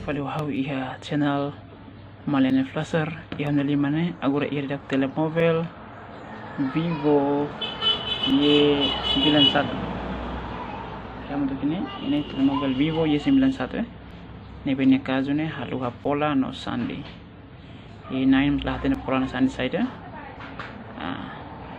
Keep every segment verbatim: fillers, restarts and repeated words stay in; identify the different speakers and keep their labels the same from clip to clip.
Speaker 1: fali wahau iha channel Malene Flasher iha nalimane agora iha dak telemobile Vivo Y sembilan satu. Kamu tuh ini ini telemobile Vivo Y sembilan satu eh. Ini punya kazu nih haluha pola no sandi. Ini nine lahat na pola no sandi side eh. Ah.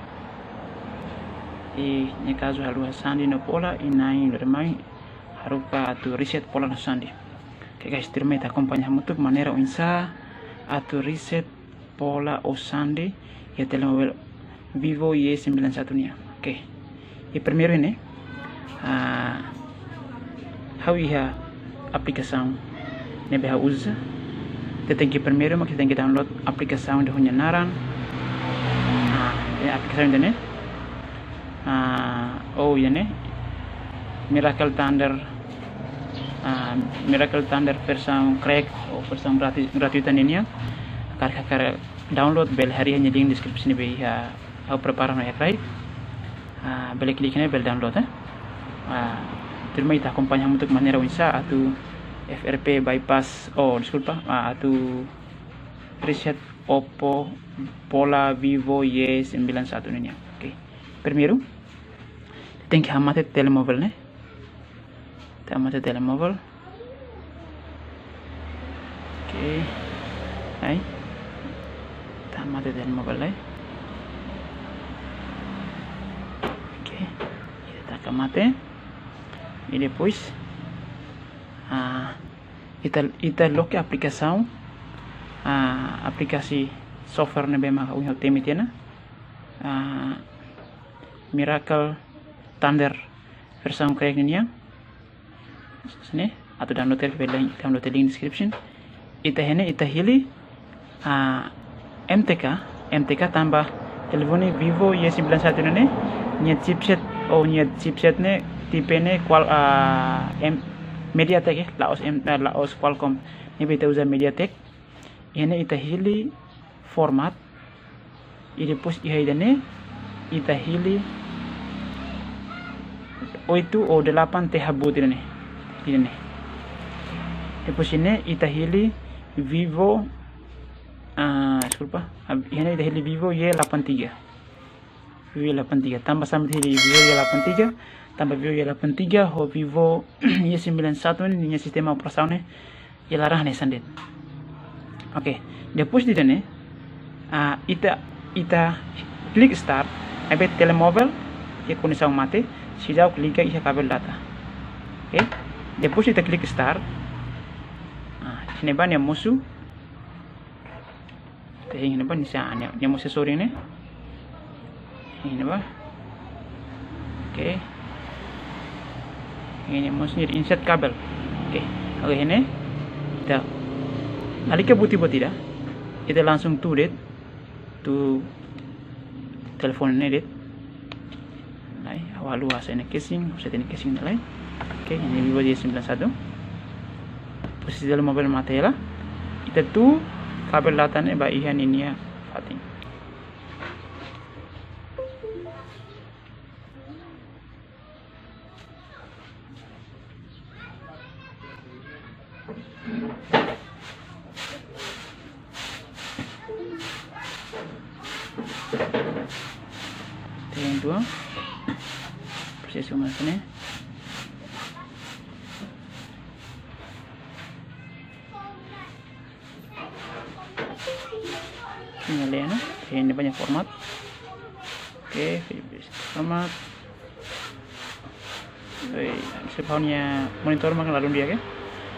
Speaker 1: Ini kazu haluha sandi no pola inai lermai haruka tu reset pola no sandi. Oke guys, terima kasih acompañamos tu manera insa atau reset pola o sandi ya telemobile Vivo Y sembilan satu nya. Oke. Y primero ini uh, how iha aplicação ne beha usa. Kita tenki primeiro mas kita tenki download aplicação de hunya naran. Ah, ya aplicação ini. Ah, oh ya ne. Miracle Thunder. Uh, Miracle Thunder versão crack ou versão gratuita ini ya. Karena kar download bel hari hanya link description be ya au prepara no ya right. Uh, bel klik ini bel download eh. Uh, terima kita acompanhamos untuk maneira insa atau F R P bypass oh desculpa uh, atau reset Oppo pola Vivo Y sembilan satu ini ya. Oke. Okay. Primeiro tem que amate telemóvel né? Amate telemóvel. Oke. Okay. Hai. Amate telemóvel eh. Oke. Okay. Kita amate. E depois ah, kita kita lock aplicação ah, aplikasi software na bema unhal temitena ah, Miracle Thunder versão crack niya sini atau download ke link download link description ita hene ita hili ah, M T K M T K tambah telepon Vivo Y sembilan satu ne nya chipset oh nya chipset ne tipe ne qual uh, M MediaTek eh Laos M uh, Laos Qualcomm ini kita usa MediaTek ini ita hili format ini pus iha idane ita hili oito o delapan tehabut ini ini depois ini ita hili Vivo uh, disculpa ini ita hili Vivo Y delapan tiga Vivo Y delapan tiga tambah sama hili Vivo Y delapan tiga tambah Vivo Y delapan tiga o Vivo Y sembilan satu ini punya sistema operasional ya larang nih sandit. Oke, depois di sini uh, ita ita klik start abe telemóvel ya conexão mate sejauh klik ia kabel data. Oke, depois ita klik start ah ini ban yang musuh teh ini ban bisa yang musuh sore ini ini ba oke ini maksudnya insert kabel. Oke, okay. Oke okay, ini kita alika buti-buti dah. Kita langsung turet tu telepon ini det. Lai, awalu asa ini casing, asa ini casing nilai. Oke, okay, ini Vivo Y sembilan satu. Posisi dalam mobil mata ya lah. Kita tu kabel datanya ba ihan ini ya Fatin. Yang dua proses masanya ini na ini banyak format. Oke, format sebelumnya monitor makan lalu dia ke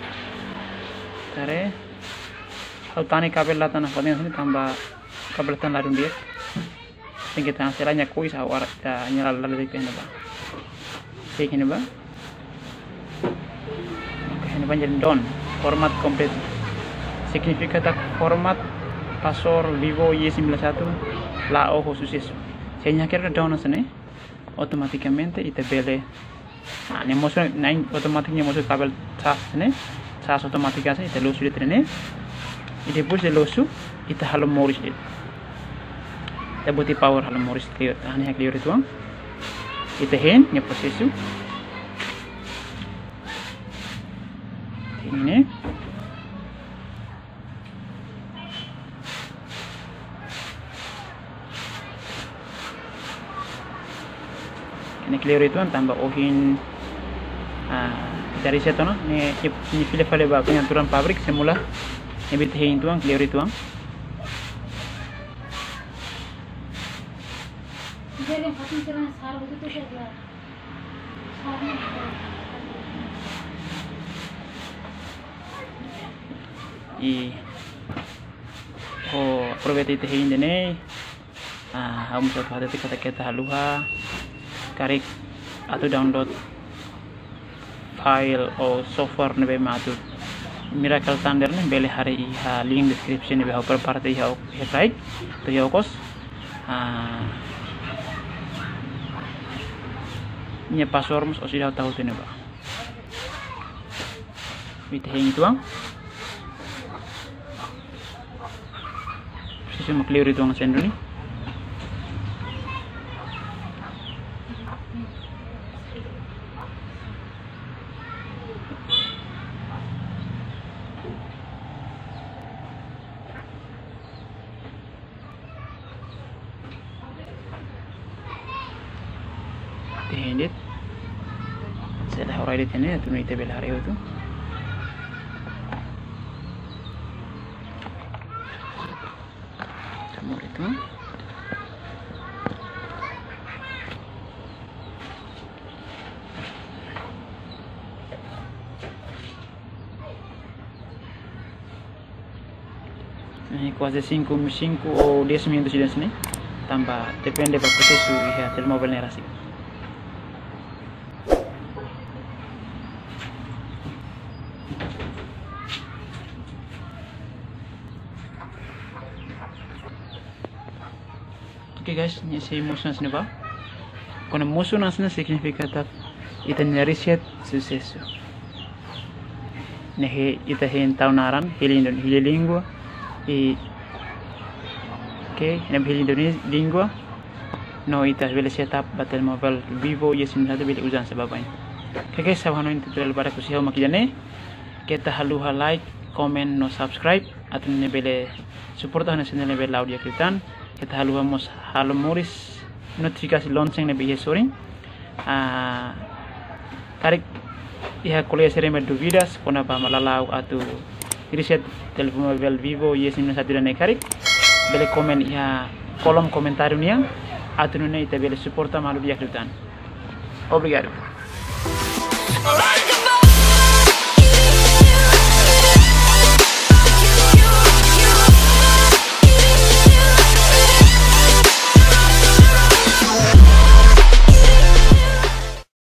Speaker 1: tare kalau tani kabel latan apa sini tambah kabel latan lalu dia tinggi tangan selanya kuis awar ta nyala lalu itu ini ba kayak ini ba oke ini banyak don format komplit significa tak format pasor Vivo Y sembilan satu lao khusus saya nyakir ke down sana automaticamente ite bele nah ini musuh naik otomatiknya musuh kabel cas ini cas otomatis ite losu di trene ite bus de losu ite halo moris it ite buti power halo moris clear hanya clear itu ite hen nya prosesu ini ini clear itu tambah ohin dari situ no ini ini file file ba penyaturan pabrik semula ini bitahin itu ang clear itu ang i oh aproveita itahin dene ah vamos a fazer kata kata haluha karik atau download file o software nebe matu miracle thunder ne bele hari ha link description nebe upper part ha right to ya kos ah ini password mus sudah tahu tene ba bitahin itu ang sistem clear itu ang sendo ni Tendit, saya dah orang edit ini, tu ni tebel hari itu. Kamu itu. Ini quase cinco, cinco ou dez minutos di sini. Tambah, depende pada proses ya telemobile nerasi. Oke okay guys, ini si musuh nasne ba? Quando musuh nasne significa tap ita reset sucesso. Nehe ita hen taunaran hilindo hililingua e oke, nem hilindo lingua. No ita vele setup batel mobile Vivo y sim satu vele usan sababain. Oke guys, sabano ini tutorial pada kusihaw makijane. Kita haluha like, comment, no subscribe atau ne vele support na channel vele audio kritan. Kita halu vamos halu moris notifikasi lonceng ne bihe soring ah tarik iha kuliah sering berduvidas kona ba malalau atau reset telepon mobile Vivo yes ini satu dan karik bele komen iha kolom komentar niang atau nune ita bele suporta malu biak dutan. Obrigado.